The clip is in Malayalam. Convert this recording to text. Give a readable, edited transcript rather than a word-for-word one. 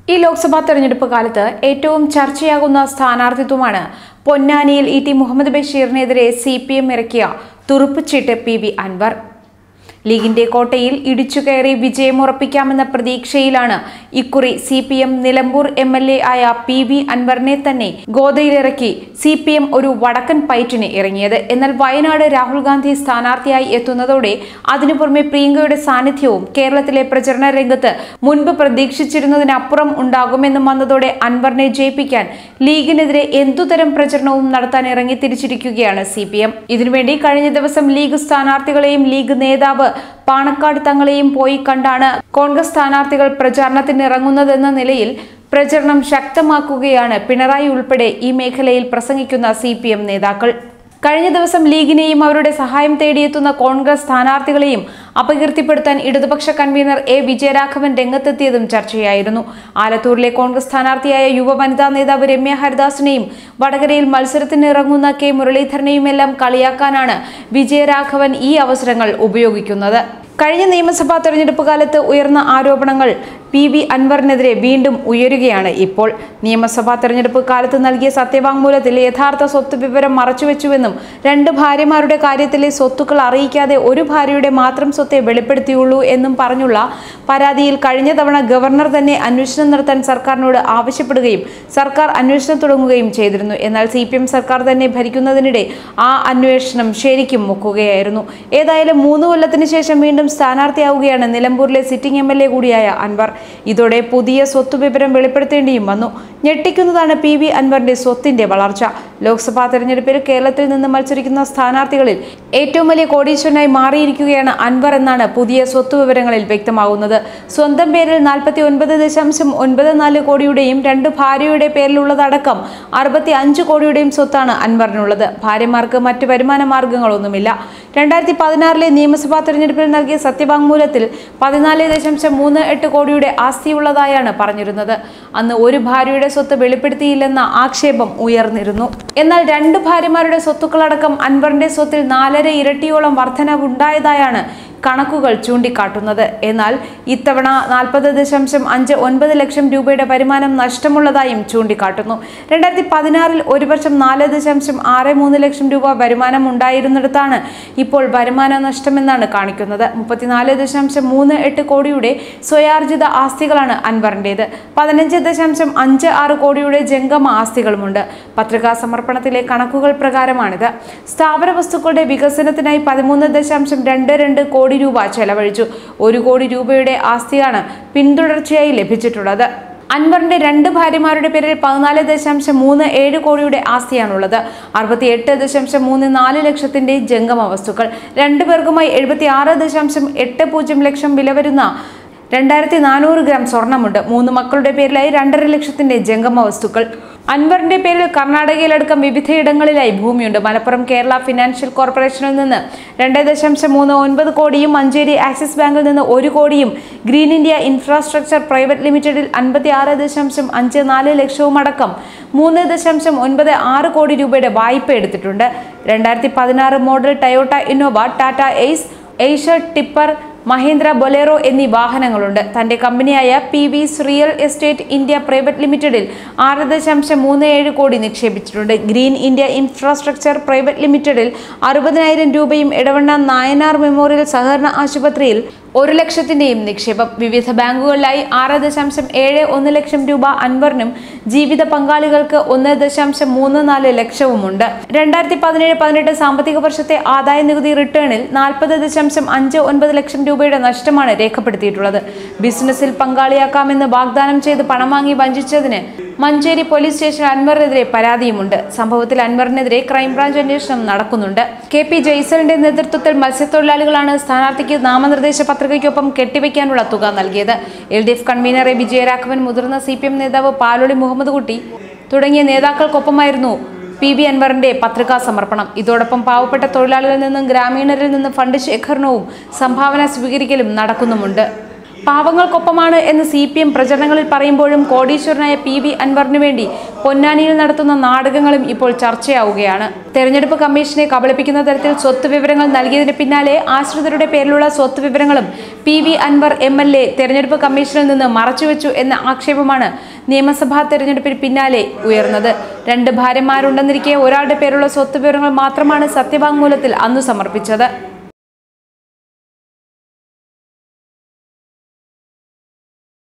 ഈ ലോക്സഭാ തെരഞ്ഞെടുപ്പ് കാലത്ത് ഏറ്റവും ചർച്ചയാകുന്ന സ്ഥാനാർത്ഥിത്വമാണ് പൊന്നാനിയിൽ ഇ.ടി. മുഹമ്മദ് ബഷീറിനെതിരെ CPM ഇറക്കിയ തുറുപ്പുചീട്ട് PV അൻവർ. ലീഗിന്റെ കോട്ടയിൽ ഇടിച്ചുകയറി വിജയമുറപ്പിക്കാമെന്ന പ്രതീക്ഷയിലാണ് ഇക്കുറി CPM നിലമ്പൂർ MLA ആയ PV അൻവറിനെ തന്നെ ഗോദയിലിറക്കി CPM ഒരു വടക്കൻ പയറ്റിന് ഇറങ്ങിയത്. എന്നാൽ വയനാട് രാഹുൽ ഗാന്ധി സ്ഥാനാർത്ഥിയായി എത്തുന്നതോടെ അതിനു പുറമെ പ്രിയങ്കയുടെ സാന്നിധ്യവും കേരളത്തിലെ പ്രചരണ രംഗത്ത് മുൻപ് പ്രതീക്ഷിച്ചിരുന്നതിനപ്പുറം ഉണ്ടാകുമെന്നും വന്നതോടെ അൻവറിനെ ജയിപ്പിക്കാൻ ലീഗിനെതിരെ എന്തുതരം പ്രചരണവും നടത്താൻ ഇറങ്ങി തിരിച്ചിരിക്കുകയാണ് CPM. ഇതിനുവേണ്ടി കഴിഞ്ഞ ദിവസം ലീഗ് സ്ഥാനാർത്ഥികളെയും ലീഗ് നേതാവ് പാണക്കാട് തങ്ങളെയും പോയി കണ്ടാണ് കോൺഗ്രസ് സ്ഥാനാർത്ഥികൾ പ്രചാരണത്തിനിറങ്ങുന്നതെന്ന നിലയിൽ പ്രചരണം ശക്തമാക്കുകയാണ് പിണറായി ഉൾപ്പെടെ ഈ മേഖലയിൽ പ്രസംഗിക്കുന്ന CPM നേതാക്കൾ. കഴിഞ്ഞ ദിവസം ലീഗിനെയും അവരുടെ സഹായം തേടിയെത്തുന്ന കോൺഗ്രസ് സ്ഥാനാർത്ഥികളെയും അപകീർത്തിപ്പെടുത്താൻ ഇടതുപക്ഷ കൺവീനർ വിജയരാഘവൻ രംഗത്തെത്തിയതും ചർച്ചയായിരുന്നു. ആലത്തൂരിലെ കോൺഗ്രസ് സ്ഥാനാർത്ഥിയായ യുവ വനിതാ നേതാവ് രമ്യ ഹരിദാസിനെയും വടകരയിൽ മത്സരത്തിനിറങ്ങുന്ന K മുരളീധരനെയുമെല്ലാം കളിയാക്കാനാണ് വിജയരാഘവൻ ഈ അവസരങ്ങൾ ഉപയോഗിക്കുന്നത്. കഴിഞ്ഞ നിയമസഭാ തെരഞ്ഞെടുപ്പ് കാലത്ത് ഉയർന്ന ആരോപണങ്ങൾ PV അൻവറിനെതിരെ വീണ്ടും ഉയരുകയാണ്. ഇപ്പോൾ നിയമസഭാ തെരഞ്ഞെടുപ്പ് കാലത്ത് നൽകിയ സത്യവാങ്മൂലത്തിൽ യഥാർത്ഥ സ്വത്ത് വിവരം മറച്ചുവെച്ചുവെന്നും 2 ഭാര്യമാരുടെ കാര്യത്തിലെ സ്വത്തുക്കൾ അറിയിക്കാതെ ഒരു ഭാര്യയുടെ മാത്രം സ്വത്തെ വെളിപ്പെടുത്തിയുള്ളൂ എന്നും പറഞ്ഞുള്ള പരാതിയിൽ കഴിഞ്ഞ തവണ ഗവർണർ തന്നെ അന്വേഷണം നടത്താൻ സർക്കാരിനോട് ആവശ്യപ്പെടുകയും സർക്കാർ അന്വേഷണം തുടങ്ങുകയും ചെയ്തിരുന്നു. എന്നാൽ CPM സർക്കാർ തന്നെ ഭരിക്കുന്നതിനിടെ ആ അന്വേഷണം ശരിക്കും മുക്കുകയായിരുന്നു. ഏതായാലും 3 കൊല്ലത്തിന് ശേഷം വീണ്ടും സ്ഥാനാർത്ഥിയാവുകയാണ് നിലമ്പൂരിലെ സിറ്റിംഗ് MLA കൂടിയായ അൻവർ. ഇതോടെ പുതിയ സ്വത്ത് വിവരം വെളിപ്പെടുത്തേണ്ടിയും വന്നു. ഞെട്ടിക്കുന്നതാണ് PV അൻവറിന്റെ സ്വത്തിന്റെ വളർച്ച. ലോക്സഭാ തെരഞ്ഞെടുപ്പിൽ കേരളത്തിൽ നിന്ന് മത്സരിക്കുന്ന സ്ഥാനാർത്ഥികളിൽ ഏറ്റവും വലിയ കോടീശ്വരനായി മാറിയിരിക്കുകയാണ് അൻവർ എന്നാണ് പുതിയ സ്വത്ത് വിവരങ്ങളിൽ വ്യക്തമാകുന്നത്. സ്വന്തം പേരിൽ 49.94 കോടിയുടെയും 2 ഭാര്യയുടെ പേരിലുള്ളതടക്കം 65 കോടിയുടെയും സ്വത്താണ് അൻവറിനുള്ളത്. ഭാര്യമാർക്ക് മറ്റ് വരുമാന മാർഗങ്ങളൊന്നുമില്ല. 2016 നിയമസഭാ തെരഞ്ഞെടുപ്പിൽ നൽകിയ സത്യവാങ്മൂലത്തിൽ 14.38 കോടിയുടെ ആസ്തിയുള്ളതായാണ് പറഞ്ഞിരുന്നത്. അന്ന് ഒരു ഭാര്യയുടെ സ്വത്ത് വെളിപ്പെടുത്തിയില്ലെന്ന ആക്ഷേപം ഉയർന്നിരുന്നു. എന്നാൽ 2 ഭാര്യമാരുടെ സ്വത്തുക്കളടക്കം അൻവറിന്റെ സ്വത്തിൽ 4.5 ഇരട്ടിയോളം വർധനവുണ്ടായതായാണ് കണക്കുകൾ ചൂണ്ടിക്കാട്ടുന്നത്. എന്നാൽ ഇത്തവണ 40.59 ലക്ഷം രൂപയുടെ വരുമാനം നഷ്ടമുള്ളതായും ചൂണ്ടിക്കാട്ടുന്നു. 2016 ഒരു വർഷം 4.63 ലക്ഷം രൂപ വരുമാനം ഉണ്ടായിരുന്നിടത്താണ് ഇപ്പോൾ വരുമാന നഷ്ടമെന്നാണ് കാണിക്കുന്നത്. 34.38 കോടിയുടെ സ്വയാർജിത ആസ്തികളാണ് അൻവറിൻ്റേത്. 15.56 കോടിയുടെ ജംഗമ ആസ്തികളുമുണ്ട്. പത്രികാ സമർപ്പണത്തിലെ കണക്കുകൾ പ്രകാരമാണിത്. സ്ഥാവര വസ്തുക്കളുടെ വികസനത്തിനായി 13.22 കോടി രൂപ ചെലവഴിച്ചു. 1 കോടി രൂപയുടെ ആസ്തിയാണ് പിന്തുടർച്ചയായി ലഭിച്ചിട്ടുള്ളത്. അൻവറിന്റെ 2 ഭാര്യമാരുടെ പേരിൽ 14.37 കോടിയുടെ ആസ്തിയാണുള്ളത്. 68.34 ലക്ഷത്തിന്റെ ജംഗമ വസ്തുക്കൾ. 2 പേർക്കുമായി 76.80 ലക്ഷം വില വരുന്ന 2400 ഗ്രാം സ്വർണമുണ്ട്. 3 മക്കളുടെ പേരിലായി 2.5 ലക്ഷത്തിന്റെ ജംഗമ വസ്തുക്കൾ. അൻവറിന്റെ പേരിൽ കർണാടകയിലടക്കം വിവിധയിടങ്ങളിലായി ഭൂമിയുണ്ട്. മലപ്പുറം കേരള ഫിനാൻഷ്യൽ കോർപ്പറേഷനിൽ നിന്ന് 2.39 കോടിയും മഞ്ചേരി ആക്സിസ് ബാങ്കിൽ നിന്ന് 1 കോടിയും ഗ്രീൻ ഇന്ത്യ ഇൻഫ്രാസ്ട്രക്ചർ പ്രൈവറ്റ് ലിമിറ്റഡിൽ 56.54 ലക്ഷവും അടക്കം 3.96 കോടി രൂപയുടെ വായ്പ എടുത്തിട്ടുണ്ട്. 2016 model Toyota Innova, Tata Ace, Eicher tipper, Mahindra Bolero എന്നീ വാഹനങ്ങളുണ്ട്. തന്റെ കമ്പനിയായ PV's real estate India private ലിമിറ്റഡിൽ 6.37 കോടി നിക്ഷേപിച്ചിട്ടുണ്ട്. ഗ്രീൻ ഇന്ത്യ ഇൻഫ്രാസ്ട്രക്ചർ പ്രൈവറ്റ് ലിമിറ്റഡിൽ 60,000 രൂപയും ഇടവണ്ണ നായനാർ മെമ്മോറിയൽ സഹകരണ ആശുപത്രിയിൽ 1 ലക്ഷത്തിന്റെയും നിക്ഷേപം. വിവിധ ബാങ്കുകളിലായി 6.71 ലക്ഷം രൂപ അൻവറിനും ജീവിത പങ്കാളികൾക്ക് 1.34 ലക്ഷവുമുണ്ട്. 2017-18 സാമ്പത്തിക വർഷത്തെ ആദായ നികുതി റിട്ടേണിൽ 40.59 ലക്ഷം രൂപയുടെ നഷ്ടമാണ് രേഖപ്പെടുത്തിയിട്ടുള്ളത്. ബിസിനസ്സിൽ പങ്കാളിയാക്കാമെന്ന് വാഗ്ദാനം ചെയ്ത് പണം വാങ്ങി വഞ്ചിച്ചതിന് മഞ്ചേരി പോലീസ് സ്റ്റേഷനിൽ അൻവറിനെതിരെ പരാതിയുമുണ്ട്. സംഭവത്തിൽ അൻവറിനെതിരെ ക്രൈംബ്രാഞ്ച് അന്വേഷണം നടക്കുന്നുണ്ട്. KP ജയ്സലിന്റെ നേതൃത്വത്തിൽ മത്സ്യത്തൊഴിലാളികളാണ് സ്ഥാനാർത്ഥിക്ക് നാമനിർദ്ദേശ പത്രികയ്ക്കൊപ്പം കെട്ടിവയ്ക്കാനുള്ള തുക നൽകിയത്. LDF കൺവീനർ വിജയരാഘവൻ, മുതിർന്ന CPM നേതാവ് പാലോളി മുഹമ്മദ് കുട്ടി തുടങ്ങിയ നേതാക്കൾക്കൊപ്പമായിരുന്നു PV അൻവറിന്റെ പത്രികാ സമർപ്പണം. ഇതോടൊപ്പം പാവപ്പെട്ട തൊഴിലാളികളിൽ നിന്നും ഗ്രാമീണരിൽ നിന്നും ഫണ്ട് ശേഖരണവും സംഭാവന സ്വീകരിക്കലും നടക്കുന്നുമുണ്ട്. പാവങ്ങൾക്കൊപ്പമാണ് എന്ന് CPM പ്രചരണങ്ങളിൽ പറയുമ്പോഴും കോടീശ്വരനായ PV അൻവറിനു വേണ്ടി പൊന്നാനിയിൽ നടത്തുന്ന നാടകങ്ങളും ഇപ്പോൾ ചർച്ചയാവുകയാണ്. തെരഞ്ഞെടുപ്പ് കമ്മീഷനെ കബളിപ്പിക്കുന്ന തരത്തിൽ സ്വത്ത് വിവരങ്ങൾ നൽകിയതിന് പിന്നാലെ ആശ്രിതരുടെ പേരിലുള്ള സ്വത്ത് വിവരങ്ങളും PV അൻവർ MLA തെരഞ്ഞെടുപ്പ് കമ്മീഷനിൽ നിന്ന് മറച്ചുവെച്ചു എന്ന ആക്ഷേപമാണ് നിയമസഭാ തെരഞ്ഞെടുപ്പിന് പിന്നാലെ ഉയർന്നത്. 2 ഭാര്യമാരുണ്ടെന്നിരിക്കെ ഒരാളുടെ പേരുള്ള സ്വത്ത് വിവരങ്ങൾ മാത്രമാണ് സത്യവാങ്മൂലത്തിൽ അന്ന് സമർപ്പിച്ചത്.